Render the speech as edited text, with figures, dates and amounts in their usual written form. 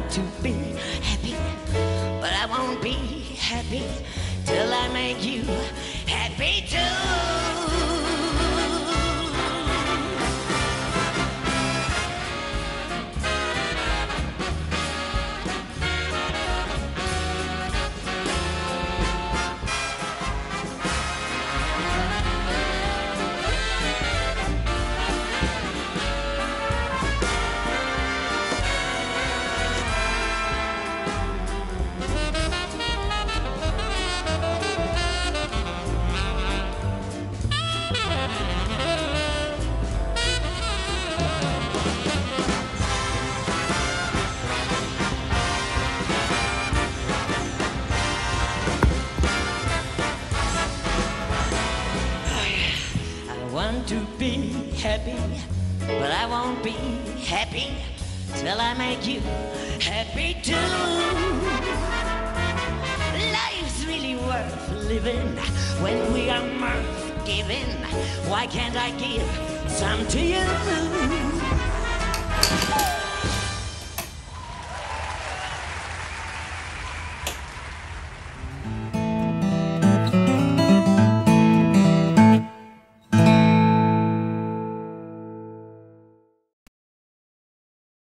want to be happy, but I won't be happy till I make you happy too. I want to be happy, but I won't be happy till I make you happy too. Life's really worth living when we are mirth giving. Why can't I give some to you?